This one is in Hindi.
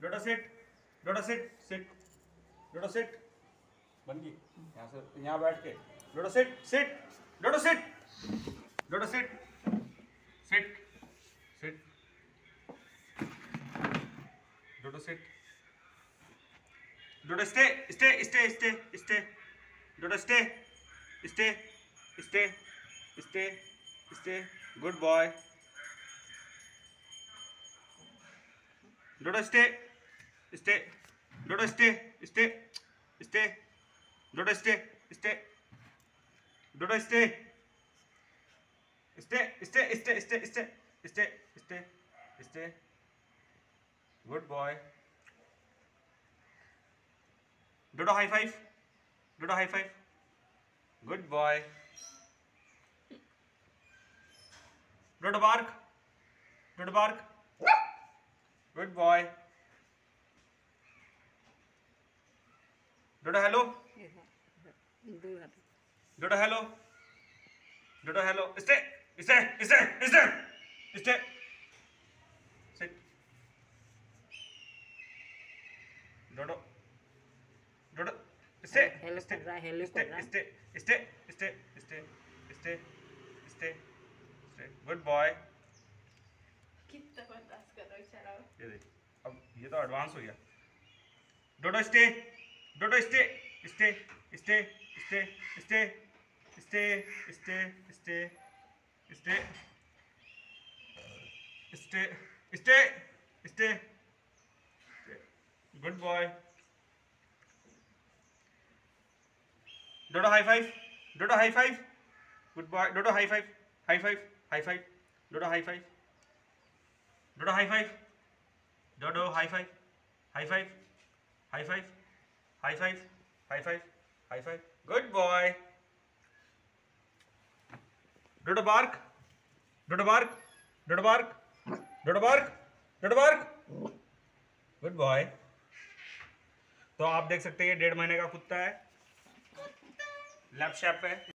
डोडो sit, Dodo sit, sit, Dodo sit, बन गई। यहाँ से यहाँ बैठ के Dodo sit, sit, Dodo sit, Dodo sit, sit, sit, Dodo sit, Dodo stay, stay, stay, stay, stay, Dodo stay, stay, stay, stay, stay, good boy, Dodo stay, stay, Dodo stay, stay, stay, Dodo stay, stay, Dodo stay, stay, stay, stay, stay, stay, stay, stay, stay, good boy, Dodo high five, Dodo high five, good boy, Dodo bark, Dodo bark, good boy, Dodo hello, Dodo hello, Dodo hello, stay, stay, stay, stay, stay, sit, Dodo, Dodo, stay, hello stay, कर रहा है, हेलो स्टे, कर रहा है। Stay, stay, stay, stay, stay, stay, stay, good boy. कितना बर्दाश्त कर रहा है बेचारा। ये देख, अब ये तो एडवांस हो गया। Dodo stay, Dodo stay, stay, stay, stay, stay, stay, stay, stay, stay, stay, stay, stay, good boy, Dodo high five, Dodo high five, good boy, Dodo high five, high five, high five, Dodo high five, Dodo high five, Dodo high five, high five, high five, high five, high five, high five, good boy, Dodo bark, Dodo bark, Dodo bark, Dodo bark, Dodo bark, good boy. तो आप देख सकते हैं ये 1.5 महीने का कुत्ता है, लैप शैप है।